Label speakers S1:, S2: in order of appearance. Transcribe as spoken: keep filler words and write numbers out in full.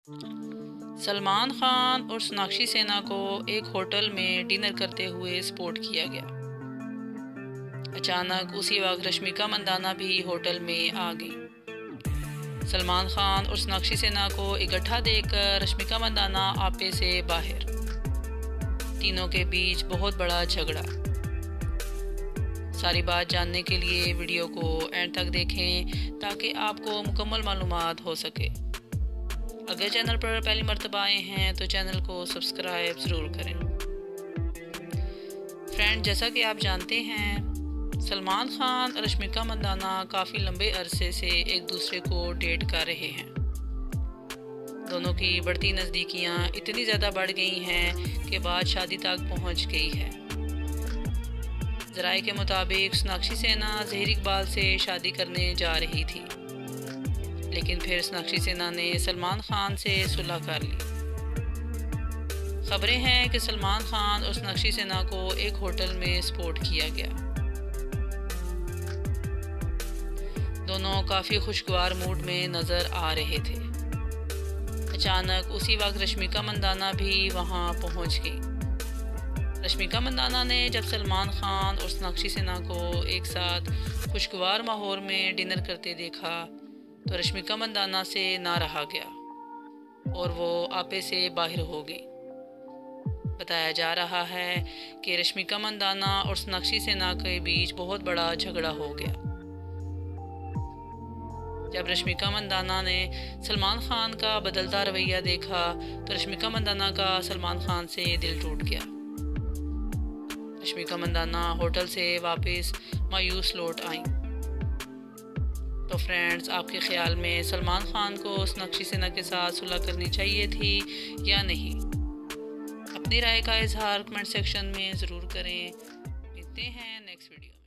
S1: सलमान खान और सोनाक्षी सिन्हा को एक होटल में डिनर करते हुए स्पॉट किया गया। अचानक उसी वक्त रश्मिका मंदाना भी होटल में आ गई। सलमान खान और सोनाक्षी सिन्हा को इकट्ठा देखकर रश्मिका मंदाना आपे से बाहर। तीनों के बीच बहुत बड़ा झगड़ा। सारी बात जानने के लिए वीडियो को एंड तक देखें ताकि आपको मुकम्मल मालूमात हो सके। अगर चैनल पर पहली मर्तबा आए हैं तो चैनल को सब्सक्राइब ज़रूर करें। फ्रेंड, जैसा कि आप जानते हैं, सलमान खान और रश्मिका मंदाना काफ़ी लंबे अरसे से एक दूसरे को डेट कर रहे हैं। दोनों की बढ़ती नज़दीकियां इतनी ज़्यादा बढ़ गई हैं कि बात शादी तक पहुंच गई है। ज़राए के मुताबिक सोनाक्षी सिन्हा ज़हीर इकबाल से शादी करने जा रही थी, लेकिन फिर सोनाक्षी सिन्हा ने सलमान खान से सुलह कर ली। खबरें हैं कि सलमान खान और सोनाक्षी सिन्हा को एक होटल में स्पॉट किया गया। दोनों काफ़ी खुशगवार मूड में नज़र आ रहे थे। अचानक उसी वक्त रश्मिका मंदाना भी वहां पहुंच गई। रश्मिका मंदाना ने जब सलमान खान और सोनाक्षी सिन्हा को एक साथ खुशगवार माहौल में डिनर करते देखा तो रश्मिका मंदाना से ना रहा गया और वो आपे से बाहर हो गई। बताया जा रहा है कि रश्मिका मंदाना और सोनाक्षी सिन्हा के बीच बहुत बड़ा झगड़ा हो गया। जब रश्मिका मंदाना ने सलमान खान का बदलता रवैया देखा तो रश्मिका मंदाना का सलमान खान से दिल टूट गया। रश्मिका मंदाना होटल से वापस मायूस लौट आई। तो फ्रेंड्स, आपके ख्याल में सलमान खान को सोनाक्षी सिन्हा के साथ सुलह करनी चाहिए थी या नहीं? अपनी राय का इजहार कमेंट सेक्शन में ज़रूर करें। मिलते हैं नेक्स्ट वीडियो में।